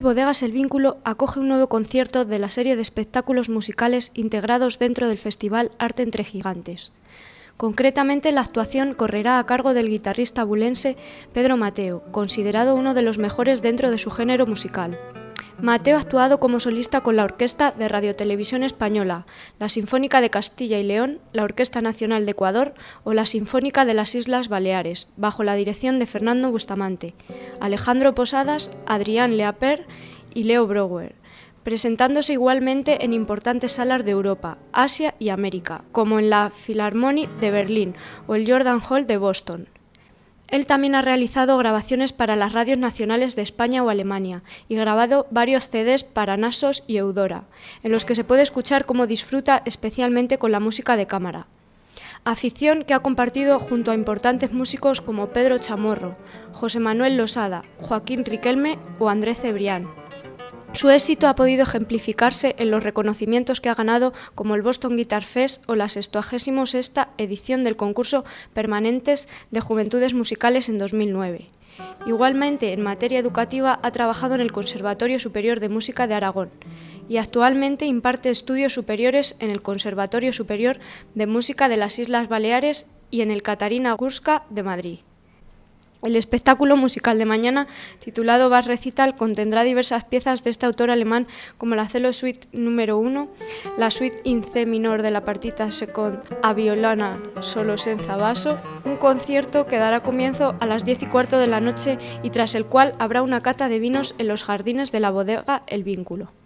Bodegas El Vínculo acoge un nuevo concierto de la serie de espectáculos musicales integrados dentro del Festival Arte entre Gigantes. Concretamente, la actuación correrá a cargo del guitarrista bulense Pedro Mateo, considerado uno de los mejores dentro de su género musical. Mateo ha actuado como solista con la Orquesta de Radiotelevisión Española, la Sinfónica de Castilla y León, la Orquesta Nacional de Ecuador o la Sinfónica de las Islas Baleares, bajo la dirección de Fernando Bustamante, Alejandro Posadas, Adrián Leaper y Leo Brouwer, presentándose igualmente en importantes salas de Europa, Asia y América, como en la Philharmonic de Berlín o el Jordan Hall de Boston. Él también ha realizado grabaciones para las radios nacionales de España o Alemania y grabado varios CDs para Nasos y Eudora, en los que se puede escuchar cómo disfruta especialmente con la música de cámara. Afición que ha compartido junto a importantes músicos como Pedro Chamorro, José Manuel Losada, Joaquín Riquelme o Andrés Cebrián. Su éxito ha podido ejemplificarse en los reconocimientos que ha ganado como el Boston Guitar Fest o la 66ª edición del concurso Permanentes de Juventudes Musicales en 2009. Igualmente, en materia educativa, ha trabajado en el Conservatorio Superior de Música de Aragón y actualmente imparte estudios superiores en el Conservatorio Superior de Música de las Islas Baleares y en el Catarina Gurska de Madrid. El espectáculo musical de mañana, titulado Bach Recital, contendrá diversas piezas de este autor alemán como la Cello Suite número 1, la Suite in C minor de la partita second a violana solo senza basso, un concierto que dará comienzo a las 10:15 de la noche y tras el cual habrá una cata de vinos en los jardines de la bodega El Vínculo.